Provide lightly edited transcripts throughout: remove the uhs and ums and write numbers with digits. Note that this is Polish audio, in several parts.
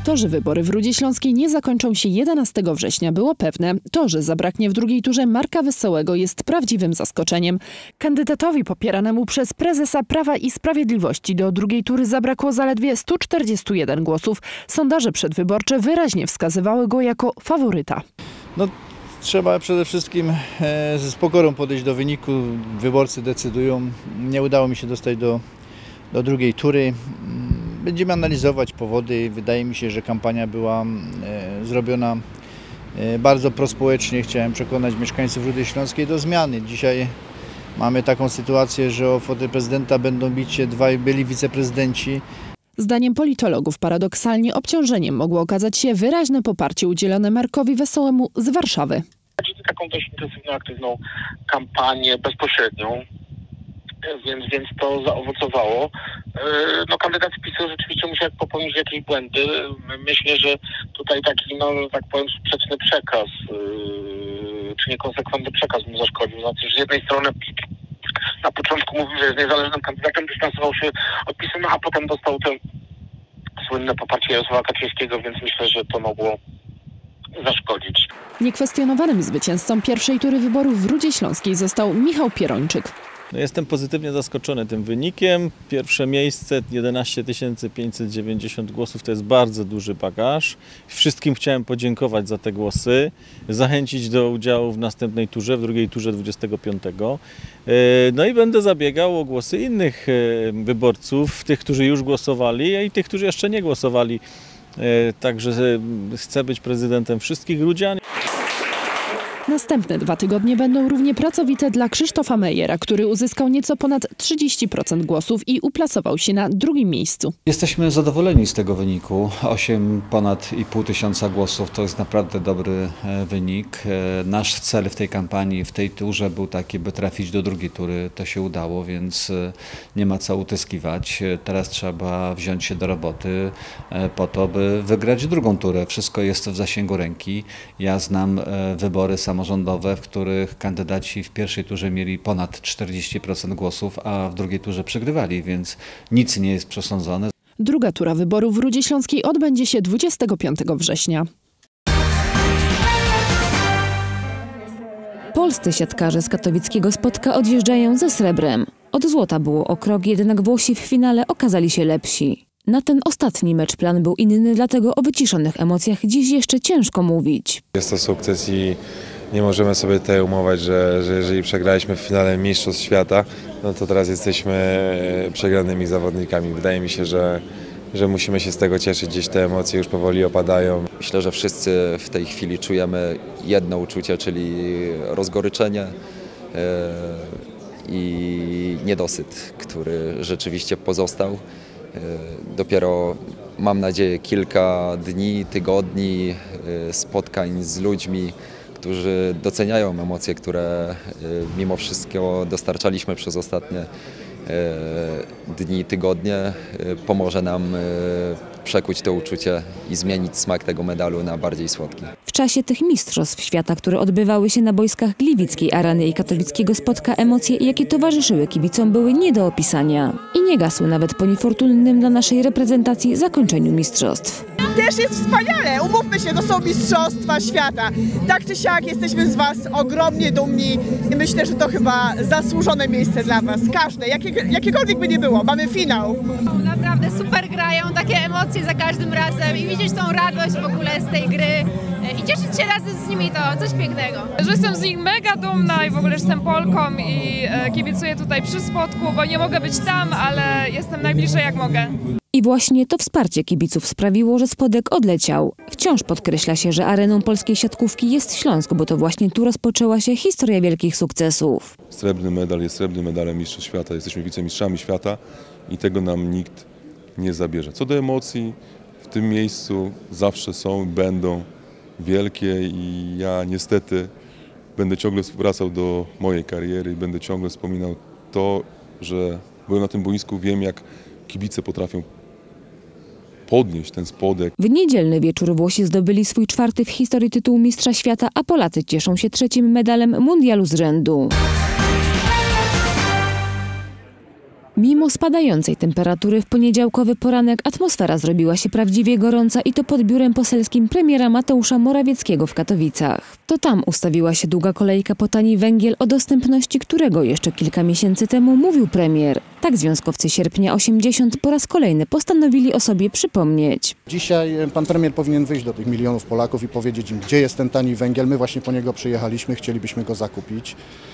To, że wybory w Rudzie Śląskiej nie zakończą się 11 września, było pewne. To, że zabraknie w drugiej turze Marka Wesołego, jest prawdziwym zaskoczeniem. Kandydatowi popieranemu przez prezesa Prawa i Sprawiedliwości do drugiej tury zabrakło zaledwie 141 głosów. Sondaże przedwyborcze wyraźnie wskazywały go jako faworyta. Trzeba przede wszystkim z pokorą podejść do wyniku. Wyborcy decydują. Nie udało mi się dostać do drugiej tury. Będziemy analizować powody. Wydaje mi się, że kampania była zrobiona bardzo prospołecznie. Chciałem przekonać mieszkańców Rudy Śląskiej do zmiany. Dzisiaj mamy taką sytuację, że o fotel prezydenta będą bić się dwaj byli wiceprezydenci. Zdaniem politologów paradoksalnie obciążeniem mogło okazać się wyraźne poparcie udzielone Markowi Wesołemu z Warszawy. Taką dość intensywną, aktywną kampanię bezpośrednią, więc to zaowocowało. Kandydat PiS-u rzeczywiście musiał popełnić jakieś błędy. Myślę, że tutaj taki, tak powiem, sprzeczny przekaz, czy niekonsekwentny przekaz mu zaszkodził. Znaczy, że z jednej strony na początku mówił, że jest niezależnym kandydatem, dystansował się od PiS-u, a potem dostał to słynne poparcie Jarosława Kaczyńskiego, więc myślę, że to mogło zaszkodzić. Niekwestionowanym zwycięzcą pierwszej tury wyborów w Rudzie Śląskiej został Michał Pierończyk. Jestem pozytywnie zaskoczony tym wynikiem. Pierwsze miejsce, 11 590 głosów, to jest bardzo duży bagaż. Wszystkim chciałem podziękować za te głosy, zachęcić do udziału w następnej turze, w drugiej turze 25. I będę zabiegał o głosy innych wyborców, tych, którzy już głosowali i tych, którzy jeszcze nie głosowali. Także chcę być prezydentem wszystkich rudzian. Następne 2 tygodnie będą równie pracowite dla Krzysztofa Mejera, który uzyskał nieco ponad 30% głosów i uplasował się na drugim miejscu. Jesteśmy zadowoleni z tego wyniku. Ponad 8,5 tysiąca głosów to jest naprawdę dobry wynik. Nasz cel w tej kampanii, w tej turze był taki, by trafić do drugiej tury. To się udało, więc nie ma co utyskiwać. Teraz trzeba wziąć się do roboty po to, by wygrać drugą turę. Wszystko jest w zasięgu ręki. Ja znam wybory samorządowe, w których kandydaci w pierwszej turze mieli ponad 40% głosów, a w drugiej turze przegrywali, więc nic nie jest przesądzone. Druga tura wyborów w Rudzie Śląskiej odbędzie się 25 września. Polscy siatkarze z katowickiego Spotka odjeżdżają ze srebrem. Od złota było o krok, jednak Włosi w finale okazali się lepsi. Na ten ostatni mecz plan był inny, dlatego o wyciszonych emocjach dziś jeszcze ciężko mówić. Jest to sukces i nie możemy sobie tutaj umować, że jeżeli przegraliśmy w finale Mistrzostw Świata, to teraz jesteśmy przegranymi zawodnikami. Wydaje mi się, że musimy się z tego cieszyć, gdzieś te emocje już powoli opadają. Myślę, że wszyscy w tej chwili czujemy jedno uczucie, czyli rozgoryczenie i niedosyt, który rzeczywiście pozostał. Dopiero, mam nadzieję, kilka dni, tygodni spotkań z ludźmi, którzy doceniają emocje, które mimo wszystko dostarczaliśmy przez ostatnie dni, tygodnie, pomoże nam przekuć to uczucie i zmienić smak tego medalu na bardziej słodki. W czasie tych mistrzostw świata, które odbywały się na boiskach Gliwickiej Areny i katowickiego Spotka, emocje, jakie towarzyszyły kibicom, były nie do opisania. I nie gasły nawet po niefortunnym dla naszej reprezentacji zakończeniu mistrzostw. Też jest wspaniale, umówmy się, to są mistrzostwa świata. Tak czy siak jesteśmy z Was ogromnie dumni i myślę, że to chyba zasłużone miejsce dla Was. Każde, jakiekolwiek by nie było, mamy finał. Naprawdę super grają, takie emocje za każdym razem i widzieć tą radość w ogóle z tej gry i cieszyć się razem z nimi, to coś pięknego. Że jestem z nich mega dumna i w ogóle jestem Polką i kibicuję tutaj przy Spodku, bo nie mogę być tam, ale jestem najbliżej jak mogę. I właśnie to wsparcie kibiców sprawiło, że Spodek odleciał. Wciąż podkreśla się, że areną polskiej siatkówki jest Śląsk, bo to właśnie tu rozpoczęła się historia wielkich sukcesów. Srebrny medal jest srebrnym medalem Mistrzostw Świata. Jesteśmy wicemistrzami świata i tego nam nikt nie zabierze. Co do emocji, w tym miejscu zawsze są i będą wielkie i ja niestety będę ciągle wracał do mojej kariery i będę ciągle wspominał to, że byłem na tym boisku, wiem jak kibice potrafią podnieść ten Spodek. W niedzielny wieczór Włosi zdobyli swój 4. w historii tytuł Mistrza Świata, a Polacy cieszą się 3. medalem mundialu z rzędu. Mimo spadającej temperatury w poniedziałkowy poranek atmosfera zrobiła się prawdziwie gorąca i to pod biurem poselskim premiera Mateusza Morawieckiego w Katowicach. To tam ustawiła się długa kolejka po tani węgiel, o dostępności którego jeszcze kilka miesięcy temu mówił premier. Tak związkowcy Sierpnia 80 po raz kolejny postanowili o sobie przypomnieć. Dzisiaj pan premier powinien wyjść do tych milionów Polaków i powiedzieć im, gdzie jest ten tani węgiel. My właśnie po niego przyjechaliśmy, chcielibyśmy go zakupić.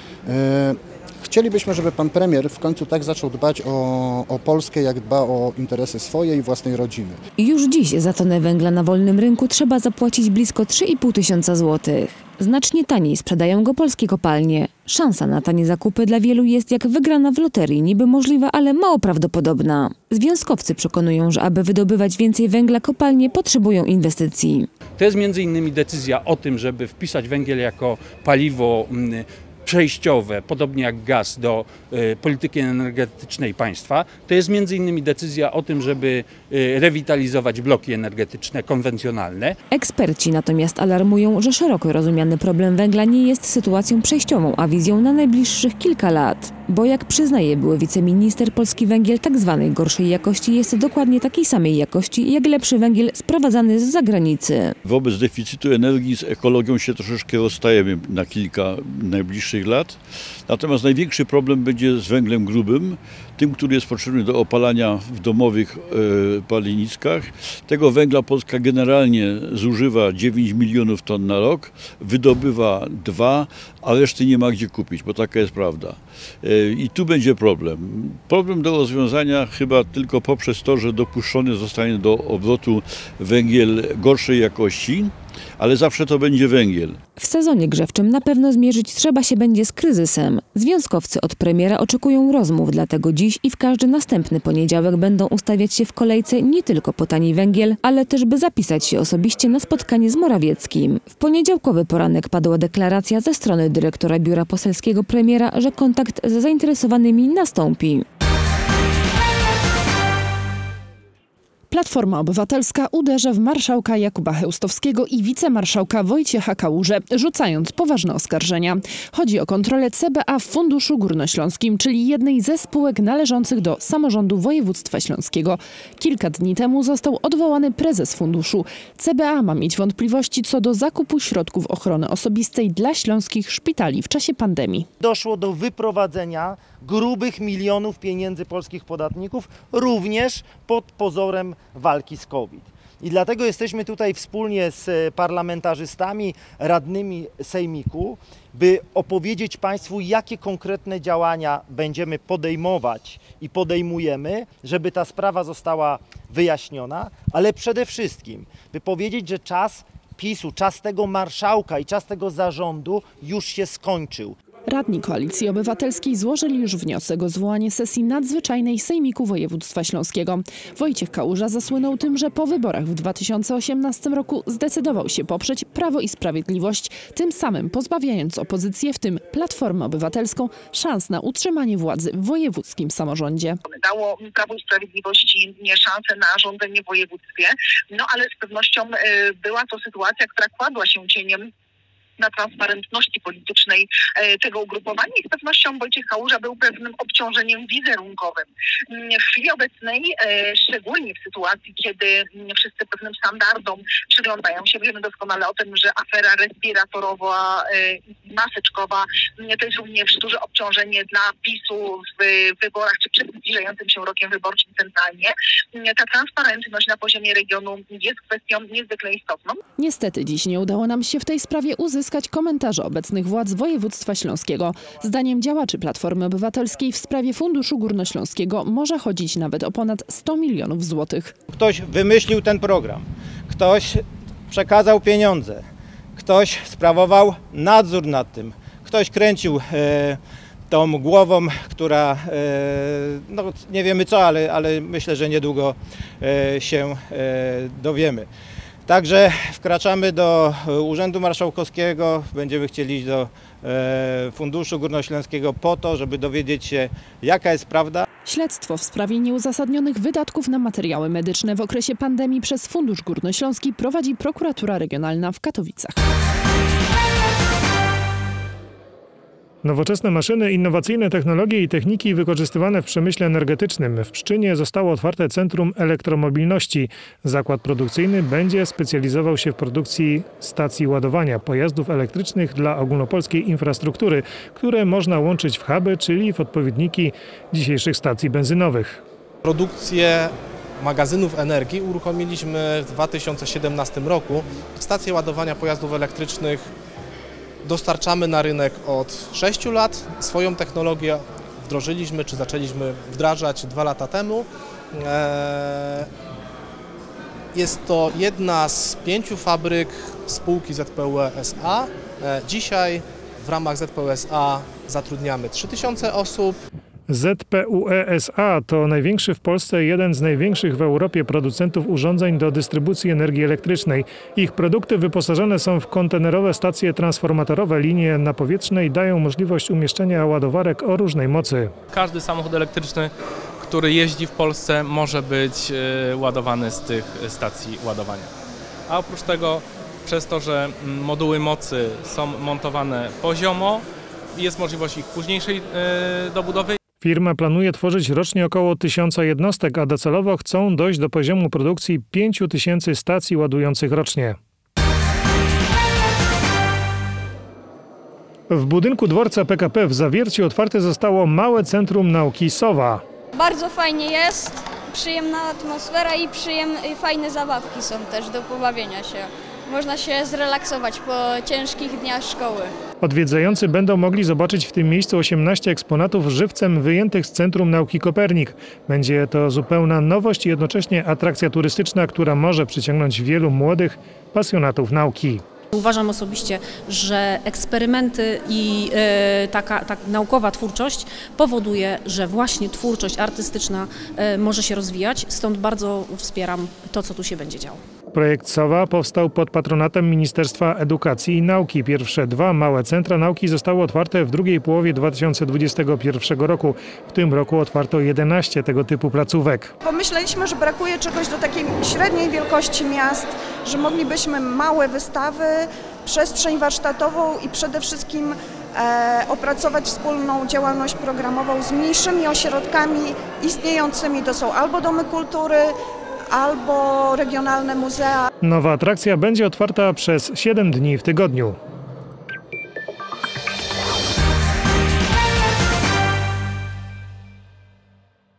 Chcielibyśmy, żeby pan premier w końcu tak zaczął dbać o Polskę, jak dba o interesy swojej i własnej rodziny. Już dziś za tonę węgla na wolnym rynku trzeba zapłacić blisko 3,5 tysiąca złotych. Znacznie taniej sprzedają go polskie kopalnie. Szansa na tanie zakupy dla wielu jest jak wygrana w loterii, niby możliwa, ale mało prawdopodobna. Związkowcy przekonują, że aby wydobywać więcej węgla, kopalnie potrzebują inwestycji. To jest m.in. decyzja o tym, żeby wpisać węgiel jako paliwo przejściowe, podobnie jak gaz, do polityki energetycznej państwa. To jest m.in. decyzja o tym, żeby rewitalizować bloki energetyczne konwencjonalne. Eksperci natomiast alarmują, że szeroko rozumiany problem węgla nie jest sytuacją przejściową, a wizją na najbliższych kilka lat. Bo jak przyznaje były wiceminister, polski węgiel tak zwanej gorszej jakości jest dokładnie takiej samej jakości jak lepszy węgiel sprowadzany z zagranicy. Wobec deficytu energii z ekologią się troszeczkę rozstajemy na kilka najbliższych lat. Natomiast największy problem będzie z węglem grubym, tym, który jest potrzebny do opalania w domowych paleniskach. Tego węgla Polska generalnie zużywa 9 milionów ton na rok, wydobywa 2, a reszty nie ma gdzie kupić, bo taka jest prawda. I tu będzie problem. Problem do rozwiązania chyba tylko poprzez to, że dopuszczony zostanie do obrotu węgiel gorszej jakości, ale zawsze to będzie węgiel. W sezonie grzewczym na pewno zmierzyć trzeba się będzie z kryzysem. Związkowcy od premiera oczekują rozmów, dlatego dziś i w każdy następny poniedziałek będą ustawiać się w kolejce nie tylko po tani węgiel, ale też by zapisać się osobiście na spotkanie z Morawieckim. W poniedziałkowy poranek padła deklaracja ze strony dyrektora biura poselskiego premiera, że kontakt z zainteresowanymi nastąpi. Platforma Obywatelska uderza w marszałka Jakuba Chełstowskiego i wicemarszałka Wojciecha Kałużę, rzucając poważne oskarżenia. Chodzi o kontrolę CBA w Funduszu Górnośląskim, czyli jednej ze spółek należących do samorządu województwa śląskiego. Kilka dni temu został odwołany prezes funduszu. CBA ma mieć wątpliwości co do zakupu środków ochrony osobistej dla śląskich szpitali w czasie pandemii. Doszło do wyprowadzenia grubych milionów pieniędzy polskich podatników, również pod pozorem walki z COVID. I dlatego jesteśmy tutaj wspólnie z parlamentarzystami, radnymi sejmiku, by opowiedzieć Państwu, jakie konkretne działania będziemy podejmować i podejmujemy, żeby ta sprawa została wyjaśniona, ale przede wszystkim, by powiedzieć, że czas PiS-u, czas tego marszałka i czas tego zarządu już się skończył. Radni Koalicji Obywatelskiej złożyli już wniosek o zwołanie sesji nadzwyczajnej Sejmiku Województwa Śląskiego. Wojciech Kałuża zasłynął tym, że po wyborach w 2018 roku zdecydował się poprzeć Prawo i Sprawiedliwość, tym samym pozbawiając opozycję, w tym Platformę Obywatelską, szans na utrzymanie władzy w wojewódzkim samorządzie. Dało Prawo i Sprawiedliwości szansę na rządzenie w województwie, no ale z pewnością była to sytuacja, która kładła się cieniem na transparentności politycznej tego ugrupowania i z pewnością Wojciech Kałuża był pewnym obciążeniem wizerunkowym. W chwili obecnej, szczególnie w sytuacji, kiedy wszyscy pewnym standardom przyglądają się, wiemy doskonale o tym, że afera respiratorowa i maseczkowa to jest również duże obciążenie dla PiS-u w wyborach, czy przed zbliżającym się rokiem wyborczym centralnie. Ta transparentność na poziomie regionu jest kwestią niezwykle istotną. Niestety dziś nie udało nam się w tej sprawie uzyskać komentarze obecnych władz województwa śląskiego. Zdaniem działaczy Platformy Obywatelskiej w sprawie Funduszu Górnośląskiego może chodzić nawet o ponad 100 milionów złotych. Ktoś wymyślił ten program, ktoś przekazał pieniądze, ktoś sprawował nadzór nad tym, ktoś kręcił tą głową, która, no nie wiemy co, ale myślę, że niedługo się dowiemy. Także wkraczamy do Urzędu Marszałkowskiego, będziemy chcieli iść do Funduszu Górnośląskiego po to, żeby dowiedzieć się, jaka jest prawda. Śledztwo w sprawie nieuzasadnionych wydatków na materiały medyczne w okresie pandemii przez Fundusz Górnośląski prowadzi Prokuratura Regionalna w Katowicach. Nowoczesne maszyny, innowacyjne technologie i techniki wykorzystywane w przemyśle energetycznym. W Pszczynie zostało otwarte Centrum Elektromobilności. Zakład produkcyjny będzie specjalizował się w produkcji stacji ładowania pojazdów elektrycznych dla ogólnopolskiej infrastruktury, które można łączyć w huby, czyli w odpowiedniki dzisiejszych stacji benzynowych. Produkcję magazynów energii uruchomiliśmy w 2017 roku. Stacje ładowania pojazdów elektrycznych dostarczamy na rynek od 6 lat. Swoją technologię wdrożyliśmy, czy zaczęliśmy wdrażać 2 lata temu. Jest to jedna z 5 fabryk spółki ZPUE SA. Dzisiaj w ramach ZPUE SA zatrudniamy 3000 osób. ZPUE SA to największy w Polsce, jeden z największych w Europie producentów urządzeń do dystrybucji energii elektrycznej. Ich produkty wyposażone są w kontenerowe stacje transformatorowe. Linie napowietrzne dają możliwość umieszczenia ładowarek o różnej mocy. Każdy samochód elektryczny, który jeździ w Polsce, może być ładowany z tych stacji ładowania. A oprócz tego, przez to, że moduły mocy są montowane poziomo, jest możliwość ich późniejszej dobudowy. Firma planuje tworzyć rocznie około 1000 jednostek, a docelowo chcą dojść do poziomu produkcji 5000 stacji ładujących rocznie. W budynku dworca PKP w Zawierciu otwarte zostało małe Centrum Nauki SOWA. Bardzo fajnie jest, przyjemna atmosfera i fajne zabawki są też do pobawienia się. Można się zrelaksować po ciężkich dniach szkoły. Odwiedzający będą mogli zobaczyć w tym miejscu 18 eksponatów żywcem wyjętych z Centrum Nauki Kopernik. Będzie to zupełna nowość i jednocześnie atrakcja turystyczna, która może przyciągnąć wielu młodych pasjonatów nauki. Uważam osobiście, że eksperymenty i taka naukowa twórczość powoduje, że właśnie twórczość artystyczna może się rozwijać, stąd bardzo wspieram to, co tu się będzie działo. Projekt SOWA powstał pod patronatem Ministerstwa Edukacji i Nauki. Pierwsze 2 małe centra nauki zostały otwarte w drugiej połowie 2021 roku. W tym roku otwarto 11 tego typu placówek. Pomyśleliśmy, że brakuje czegoś do takiej średniej wielkości miast, że moglibyśmy małe wystawy, przestrzeń warsztatową i przede wszystkim opracować wspólną działalność programową z mniejszymi ośrodkami istniejącymi. To są albo domy kultury, albo regionalne muzea. Nowa atrakcja będzie otwarta przez 7 dni w tygodniu.